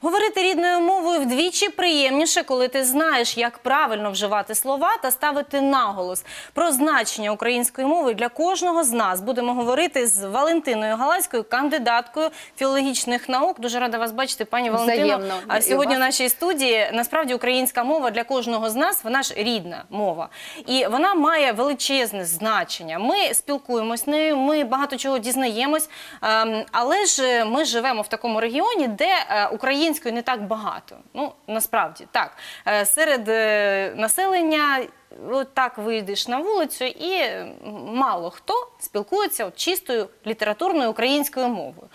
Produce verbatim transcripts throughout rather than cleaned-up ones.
Говорити рідною мовою вдвічі приємніше, коли ти знаєш, як правильно вживати слова та ставити наголос. Про значення української мови для кожного з нас будемо говорити з Валентиною Галаською, кандидаткою філологічних наук. Дуже рада вас бачити, пані Валентино. А сьогодні в нашій студії, насправді, українська мова для кожного з нас, вона ж рідна мова. І вона має величезне значення. Ми спілкуємось нею, ми багато чого дізнаємось, але ж ми живемо в такому регіоні, де українською не так багато. Ну, насправді, так. Серед населення так вийдеш на вулицю і мало хто спілкується от чистою літературною українською мовою.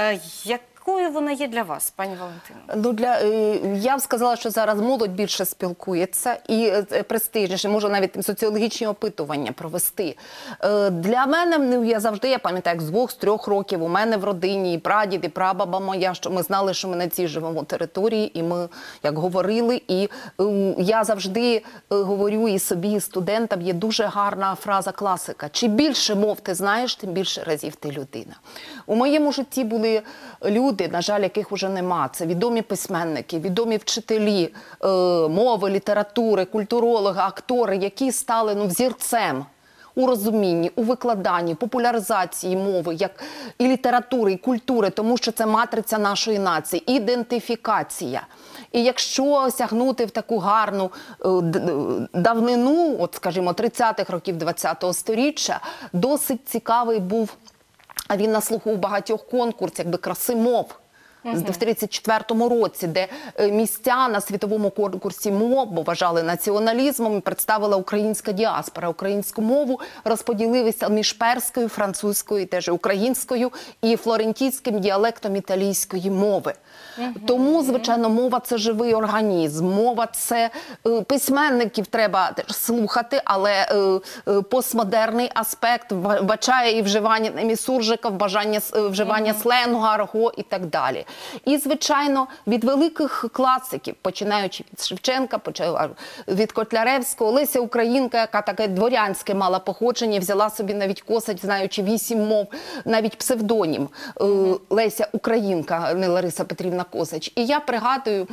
Якою вона є для вас, пані Валентино? Ну, для, я б сказала, що зараз молодь більше спілкується і престижніше, може навіть соціологічні опитування провести. Для мене, ну, я завжди, я пам'ятаю, як з двох, з трьох років у мене в родині і прадід, і прабаба моя, що ми знали, що ми на цій живемо території, і ми, як говорили, і я завжди говорю і собі, і студентам, є дуже гарна фраза класика. Чим більше мов ти знаєш, тим більше разів ти людина. У моєму житті були люди, на жаль, яких вже нема. Це відомі письменники, відомі вчителі е, мови, літератури, культурологи, актори, які стали ну, взірцем у розумінні, у викладанні, популяризації мови, як і літератури, і культури, тому що це матриця нашої нації, ідентифікація. І якщо сягнути в таку гарну е, давнину, от, скажімо, тридцятих років ХХ сторіччя, досить цікавий був, а він на слуху у багатьох конкурсах, якби краси мов. Uh-huh. В тридцять четвертому році, де місця на світовому конкурсі мов, бо вважали націоналізмом, представила українська діаспора. Українську мову розподілилися між перською, французькою, теж українською і флорентійським діалектом італійської мови. Uh-huh. Тому, звичайно, мова – це живий організм. Мова – це е, письменників треба теж слухати, але е, е, постмодерний аспект вбачає і вживання ними суржика, вбажання, вживання uh-huh. сленгу, арго і так далі. І, звичайно, від великих класиків, починаючи від Шевченка, починаючи від Котляревського, Леся Українка, яка таке дворянське мала походження, взяла собі навіть косать, знаючи вісім мов, навіть псевдонім mm-hmm. Леся Українка, не Лариса Петрівна Косач. І я пригадую,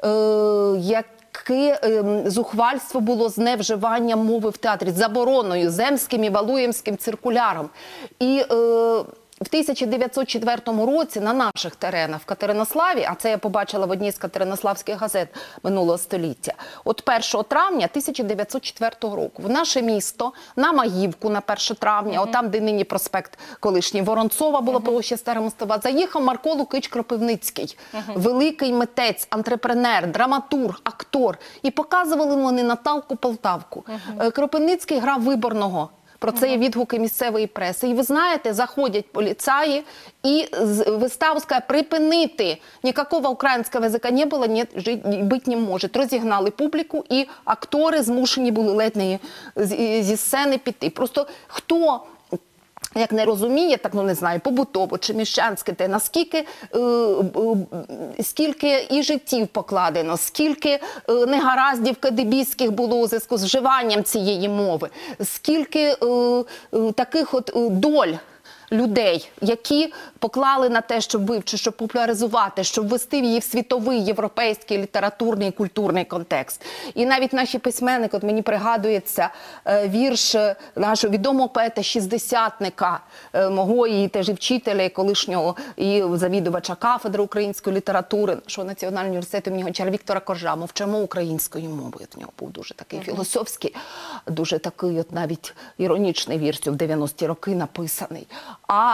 як яке зухвальство було з невживанням мови в театрі, з забороною, земським і валуємським циркуляром. І е, в тисяча дев'ятсот четвертому році на наших теренах в Катеринославі, а це я побачила в одній з катеринославських газет минулого століття, от першого травня тисяча дев'ятсот четвертого року в наше місто, на Маївку на перше травня, uh-huh. от там, де нині проспект колишній Воронцова, було uh-huh. площа Стара Мостова, заїхав Марко Лукич Кропивницький, uh-huh. великий митець, антрепренер, драматург, актор. І показували вони Наталку Полтавку. Uh-huh. Кропивницький грав Виборного. Про це є відгуки місцевої преси. І ви знаєте, заходять поліцаї і виставу сказали, припинити. Ніякого українського язика не було, ні, бути не може. Розігнали публіку, і актори змушені були ледь не зі сцени піти. Просто хто, як не розуміє, так, ну не знаю, побутово чи міщанське, те, наскільки, е, е, скільки і життів покладено, скільки е, негараздів кадебійських було у зв'язку з вживанням цієї мови, скільки е, е, таких от е, доль людей, які поклали на те, щоб вивчити, щоб популяризувати, щоб ввести її в світовий, європейський, літературний і культурний контекст. І навіть наші письменники, от мені пригадується е, вірш нашого відомого поета-шістдесятника, е, мого і теж і вчителя, і колишнього і завідувача кафедри української літератури, нашого національного університету імені Гончара Віктора Коржа, «Мовчимо українською мовою». В нього був дуже такий uh-huh. філософський, дуже такий от навіть іронічний вірш в дев'яності роки написаний. А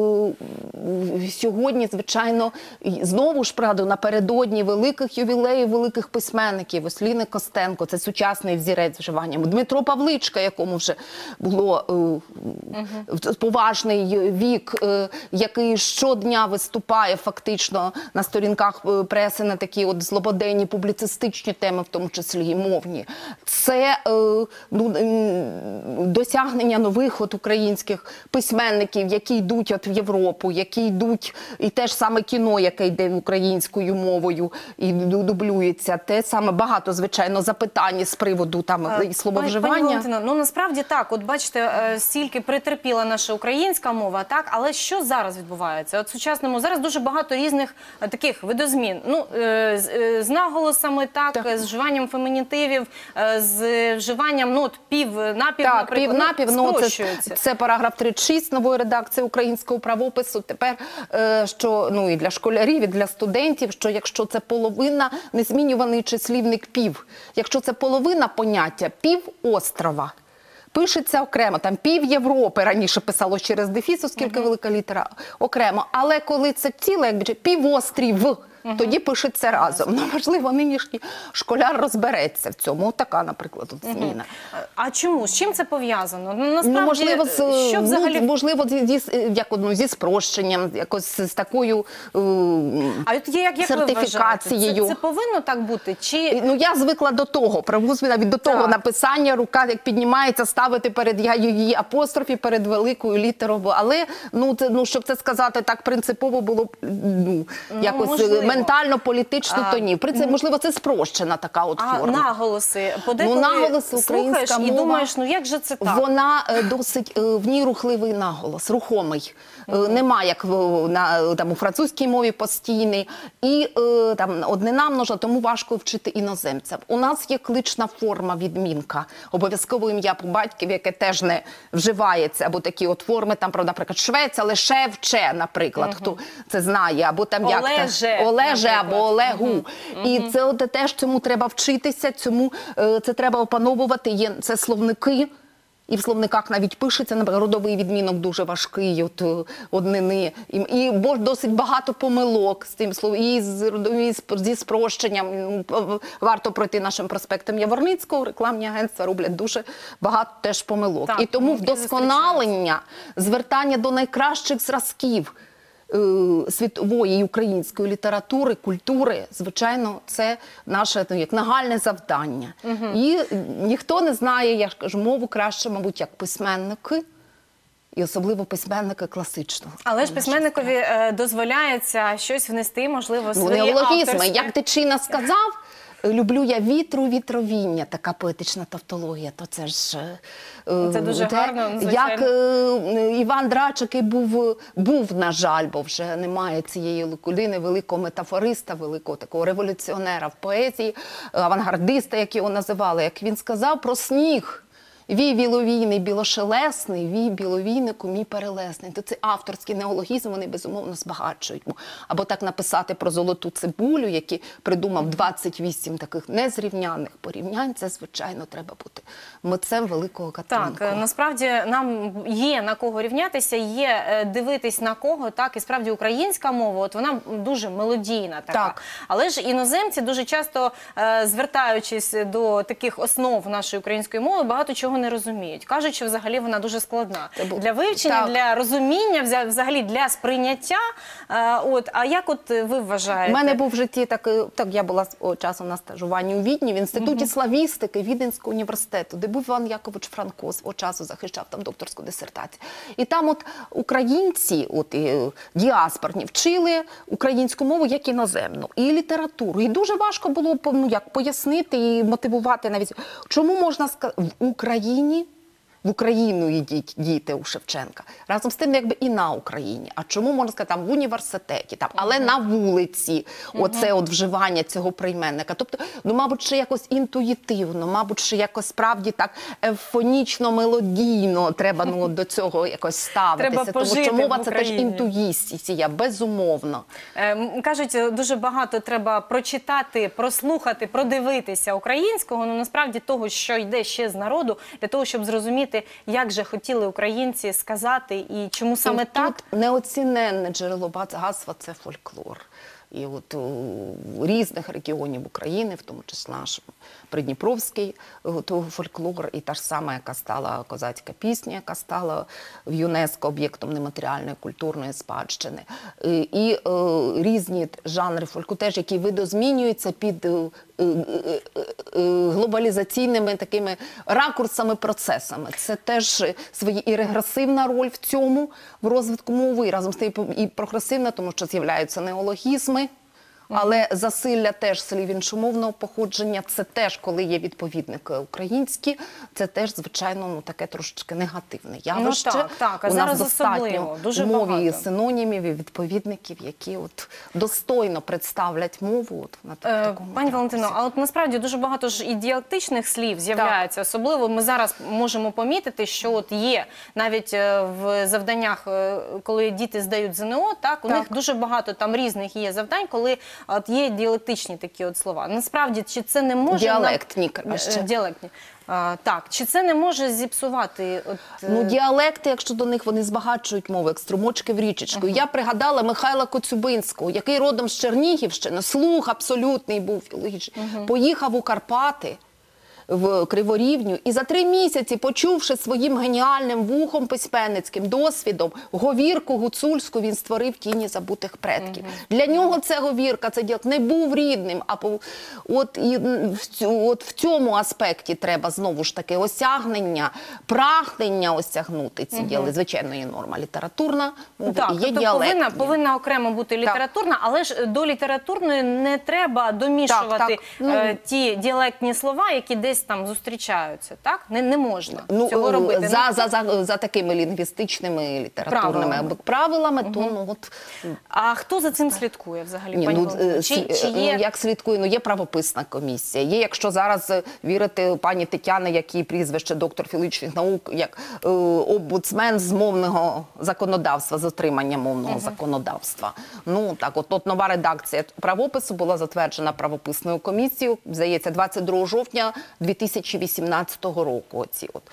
е, сьогодні, звичайно, знову ж, правда, напередодні великих ювілеїв, великих письменників, ось Ліни Костенко, це сучасний взірець вживання, Дмитро Павличка, якому вже було е, uh-huh. поважний вік, е, який щодня виступає фактично на сторінках преси на такі от злободенні публіцистичні теми, в тому числі і мовні. Це е, ну, досягнення нових от українських письменників, які йдуть от в Європу, які йдуть, і те ж саме кіно, яке йде українською мовою і дублюється, те саме багато, звичайно, запитань з приводу там і слововживання. Пані Валентино, ну насправді так, от бачите, е, стільки претерпіла наша українська мова, так, але що зараз відбувається? От в сучасному, зараз дуже багато різних е, таких видозмін, ну, е, з, е, з наголосами, так, Так. з вживанням фемінітивів, е, з вживанням, ну, от пів-напів, Так, наприклад, пів-напів, ну, це, спрощується. це параграф тридцять шість нової редакції українського правопису. Тепер, е, що, ну, і для школярів, і для студентів, що якщо це половина, незмінюваний числівник пів. Якщо це половина поняття, пів острова, пишеться окремо, там пів Європи раніше писало через дефіс, оскільки велика літера, окремо. Але коли це ціле, якби півострів, тоді пишеться разом. Ну, можливо, нинішній школяр розбереться в цьому. Така, наприклад, от зміна. А чому? З чим це пов'язано? Ну, насправді, Ну, можливо, з, що взагалі... ну, можливо, зі, зі, як, ну, зі спрощенням, якось з такою е, А от є, як, як ви вважаєте, сертифікацією. це, це повинно так бути? Чи... Ну, я звикла до того, правозвіна, від до того Так. написання, рука як піднімається, ставити перед я її апострофі, перед великою літерою. Але, ну, це, ну, щоб це сказати так принципово, було б, ну, якось можливо. ментально-політично, А, то ні. При це, можливо, це спрощена така от А форма. наголоси? Подеколи Ну, наголоси, слухаєш українська і мова, думаєш, ну як же це так? Вона е, досить, е, в ній рухливий наголос, рухомий. Е, Нема, як в, на, там, у французькій мові постійний. І е, там, однина множа, тому важко вчити іноземцям. У нас є клична форма відмінка. Обов'язково ім'я по батькові, яке теж не вживається. Або такі от форми, там, правда, наприклад, Швець, але Шевче, наприклад, хто це знає. Або там як Олеже, Олеже або наприклад. Олегу. І це от теж цьому треба вчитися, цьому е, це треба опановувати. Є це словники. І в словниках навіть пишеться, наприклад, родовий відмінок дуже важкий, от е, однини. І, і бо досить багато помилок з тим словом, і з родові зі спрощенням. Ну, п- варто пройти нашим проспектом Яворницького. Рекламні агентства роблять дуже багато теж помилок. Так, і тому помилки вдосконалення, звертання до найкращих зразків е, світової і української літератури, культури, звичайно, це наше, ну, як нагальне завдання. І ніхто не знає, я ж кажу, мову краще, мабуть, як письменники, і особливо письменники класичного. Але ж письменникові е, дозволяється щось внести, можливо, Ну, свої неологізми. авторські. Як Тичина сказав, люблю я вітру, вітровіння, така поетична тавтологія, то це ж... е, Це дуже те, гарно, звичайно. Як е, Іван Драчик і був, був, на жаль, бо вже немає цієї людини, великого метафориста, великого такого революціонера в поезії, авангардиста, як його називали, як він сказав про сніг. Вій біловійний, білошелесний, вій біловійнику, мій перелесний. То це авторські неологізми, вони безумовно збагачують. Або так написати про золоту цибулю, який придумав двадцять вісім таких незрівняних порівнянь. Це, звичайно, треба бути митцем великого гатунку. Так, насправді нам є на кого рівнятися, є е, дивитись на кого, так, і справді українська мова, от вона дуже мелодійна така. Так. Але ж іноземці дуже часто, е, звертаючись до таких основ нашої української мови, багато чого не розуміють. Кажуть, що взагалі вона дуже складна. бу- Для вивчення, Так. для розуміння, взя- взагалі для сприйняття. Е, от, а як от ви вважаєте? У мене був в житті так, так я була свого часу на стажуванні у Відні, в Інституті славістики Віденського університету, де був Іван Якович Франко, свого часу захищав там докторську дисертацію. І там от українці, от і, діаспорні, вчили українську мову як іноземну, і літературу. І дуже важко було, ну, як пояснити і мотивувати навіть, чому можна сказати, в Україні в Україну йдіть, діти у Шевченка. Разом з тим, якби і на Україні. А чому, можна сказати, там в університеті, там, але на вулиці, оце от вживання цього прийменника. Тобто, ну, мабуть, ще якось інтуїтивно, мабуть, ще якось справді так фонічно-мелодійно треба, ну, до цього якось ставитися. Треба Тому пожити що мова в це теж Україні. інтуїція, безумовно. Е, м, Кажуть, дуже багато треба прочитати, прослухати, продивитися українського, ну насправді того, що йде ще з народу, для того, щоб зрозуміти, як же хотіли українці сказати і чому саме І так. Тут неоціненне джерело багатства – це фольклор. І от у різних регіонів України, в тому числі наш Придніпровський то фольклор, і та ж сама, яка стала козацька пісня, яка стала в ЮНЕСКО об'єктом нематеріальної культурної спадщини. І, і е, різні жанри фольклору теж, які видозмінюються під е, е, е, глобалізаційними такими ракурсами, процесами. Це теж своя і регресивна роль в цьому, в розвитку мови, разом з тим і прогресивна, тому що з'являються неологізми. Але засилля теж слів іншомовного походження, це теж, коли є відповідники українські, це теж, звичайно, ну, таке трошечки негативне явище. Ну, так, так. А у зараз нас достатньо особливо, дуже в мові і багато. синонімів, і відповідників, які от достойно представлять мову от, на Е, такому Пані ракурсі. Валентино, а от насправді дуже багато ж і діалектичних слів з'являється. Особливо ми зараз можемо помітити, що от є навіть е, в завданнях, е, коли діти здають ЗНО, так, у Так. них дуже багато там різних є завдань, коли от є діалектичні такі от слова. Насправді, чи це не може... Діалектні, нам... краще. Е, Діалектні. А, так, чи це не може зіпсувати... От, е, Ну, діалекти, якщо до них, вони збагачують мову, як струмочки в річечку. Uh-huh. Я пригадала Михайла Коцюбинського, який родом з Чернігівщини, слух абсолютний був філологічний, uh-huh. поїхав у Карпати, в Криворівню, і за три місяці, почувши своїм геніальним вухом письменницьким досвідом говірку гуцульську, він створив «Тіні забутих предків». Uh-huh. Для нього це говірка, це діалект не був рідним, а по, от, і, в, цю, от в цьому аспекті треба знову ж таки осягнення, прагнення осягнути ці uh-huh. діалекти. Звичайно, є норма літературна мова, так, і є тобто діалектні. повинна, повинна окремо бути літературна, так. але ж до літературної не треба домішувати так, так. Ну, е, ті діалектні слова, які десь там зустрічаються, так? Не, не можна ну, цього робити. За, за, за, за такими лінгвістичними, літературними правилами, правилами угу. то, ну, от... А хто за цим слідкує взагалі, Ні, пані ну, Валентино? Чи, чи є... ну, як слідкує? Ну, є правописна комісія. Є, якщо зараз вірити пані Тетяни, як її прізвище, доктор філологічних наук, як е, омбудсмен з мовного законодавства, з отримання мовного угу. законодавства. Ну, так, от, от нова редакція правопису була затверджена правописною комісією, здається, двадцять другого жовтня дві тисячі вісімнадцятого року. Оці от.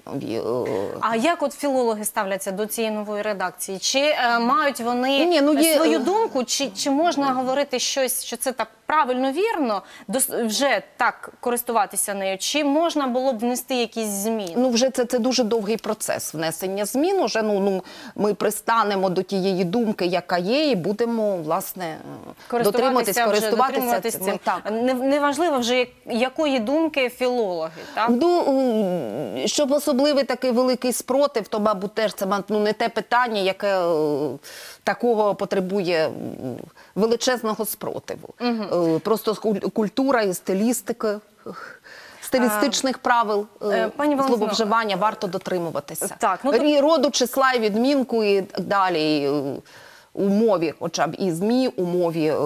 А як от філологи ставляться до цієї нової редакції? Чи е, мають вони Ні, ну, є... свою думку, чи, чи можна говорити щось, що це так правильно, вірно, дос, вже так користуватися нею? Чи можна було б внести якісь зміни? Ну, вже це, це дуже довгий процес внесення змін. Уже, ну, ну, ми пристанемо до тієї думки, яка є, і будемо, власне, дотримуватись, користуватися цим. Так. Не, не важливо вже, якої думки філологи, так? Ну, щоб особливий такий великий спротив, то, мабуть, теж це, ну, не те питання, яке е, такого потребує величезного спротиву. Угу. Е, просто культура і стилістика, стилістичних а, правил е, слововживання варто дотримуватися. Так, ну, то... Роду, числа і відмінку і так далі. І, у мові, хоча б і ЗМІ, у мові е,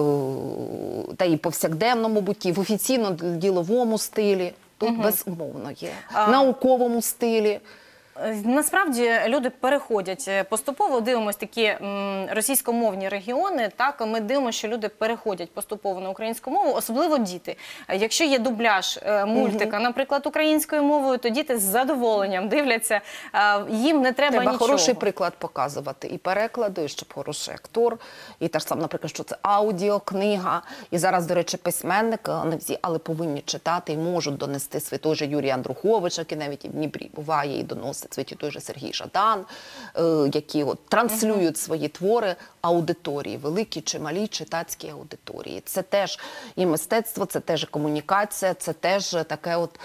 та і повсякденному бутті, в офіційно-діловому стилі. Тут угу. безумовно є. В науковому стилі. Насправді люди переходять поступово, дивимося такі м, російськомовні регіони, так, ми дивимося, що люди переходять поступово на українську мову, особливо діти. Якщо є дубляж е, мультика, угу. наприклад, українською мовою, то діти з задоволенням дивляться, е, їм не треба, треба нічого. Хороший приклад показувати і перекладу, і щоб хороший актор, і теж сам, наприклад, що це аудіокнига, і зараз, до речі, письменники, не всі, але повинні читати і можуть донести свій той же Юрій Андрухович, який навіть і в Дніпрі буває і доносить. Світі той же Сергій Жадан, е, які от, транслюють uh-huh. свої твори аудиторії, великі чи малі читацькі аудиторії. Це теж і мистецтво, це теж і комунікація, це теж таке от,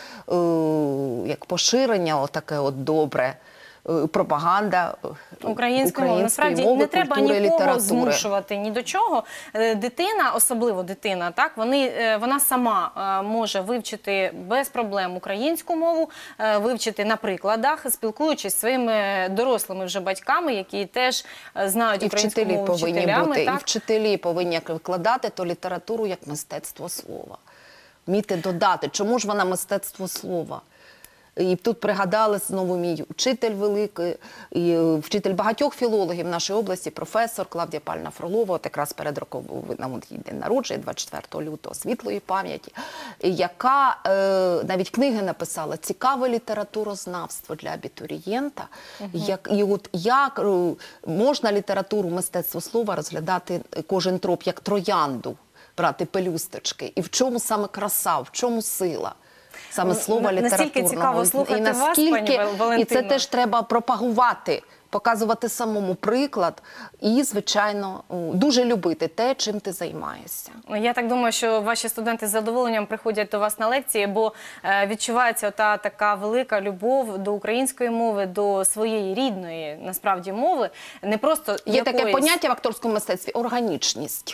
е, як поширення, от, таке от добре, пропаганда української мови. Насправді мови, не треба культури, нікого літератури. змушувати ні до чого. Дитина, особливо дитина, так, вони, вона сама може вивчити без проблем українську мову, вивчити на прикладах, спілкуючись зі своїми дорослими вже батьками, які теж знають і українську мову, повинні вчителями. Бути, так? І вчителі повинні викладати ту літературу як мистецтво слова. Вміти додати. Чому ж вона мистецтво слова? І тут пригадали знову мій вчитель великий, і вчитель багатьох філологів в нашій області, професор Клавдія Павлівна Фролова, от якраз перед роковинами її день народження, двадцять четвертого лютого, світлої пам'яті, яка е, навіть книги написала «Цікаве літературознавство для абітурієнта», угу. як, і от як можна літературу, мистецтво слова розглядати кожен троп як троянду, брати пелюсточки, і в чому саме краса, в чому сила. Саме слова літературного. Настільки цікаво слухати і наскільки, вас, пані Валентино. І це теж треба пропагувати показувати самому приклад і, звичайно, дуже любити те, чим ти займаєшся. Я так думаю, що ваші студенти з задоволенням приходять до вас на лекції, бо е, відчувається та така велика любов до української мови, до своєї рідної, насправді, мови. Не просто Є якоїсь... таке поняття в акторському мистецтві – органічність.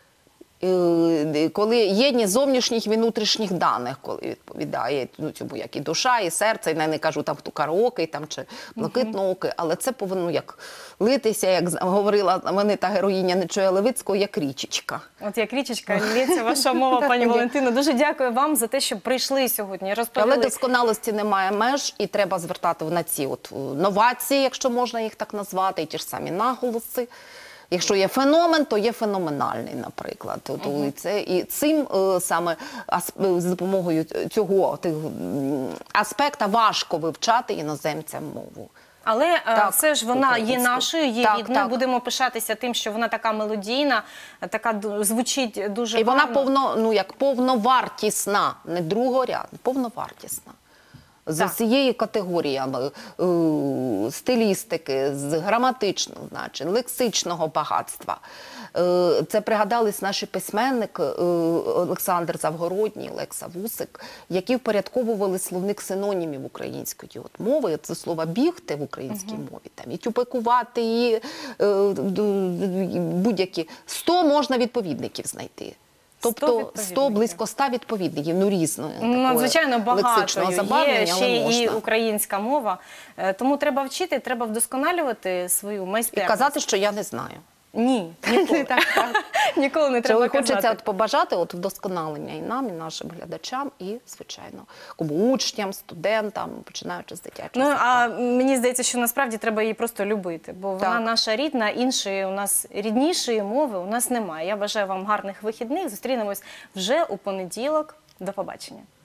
Е, Коли єдність зовнішніх і внутрішніх даних, коли відповідає, ну, цьому, як і душа, і серце, і не, не кажу там хто караоке, там, чи блакитнооке, але це повинно як литися, як говорила знаменита героїня Нечоя Левицького, як річечка. От як річечка лється ваша мова, пані Валентино. Дуже дякую вам за те, що прийшли сьогодні, розповіли. Але досконалості немає меж, і треба звертати на ці от новації, якщо можна їх так назвати, і ті ж самі наголоси. Якщо є феномен, то є феноменальний, наприклад. От, Угу. і, це, і цим е, саме асп- з допомогою цього тих, м, аспекта важко вивчати іноземцям мову. Але е, Так, все ж вона є українською. нашою, є Так, рідною. так. Будемо пишатися тим, що вона така мелодійна, така ду- звучить дуже І вона гарно. повно, ну, як повновартісна, не другорядна, повновартісна. З Так. усією категоріями е, стилістики, з граматичного значення, лексичного багатства. Е, це пригадались наші письменники е, Олександр Завгородній, Лекса Вусик, які впорядковували словник синонімів української от мови. Це слово «бігти» в українській Угу. мові, там, і тюпикувати, і е, будь-які. сто можна відповідників знайти. Тобто сто, відповідників. близько ста відповідників, ну різної Ну, надзвичайно багато є, ще але і можна. українська мова. Е, Тому треба вчити, треба вдосконалювати свою І майстерність. казати, що я не знаю. Ні, ніколи. Ніколи не треба Чого хочеться казати. от побажати от вдосконалення і нам, і нашим глядачам, і, звичайно, кому учням, студентам, починаючи з дитячого Ну, садка. а мені здається, що насправді треба її просто любити, бо вона Так. наша рідна, іншої у нас ріднішої мови у нас немає. Я бажаю вам гарних вихідних. Зустрінемось вже у понеділок. До побачення.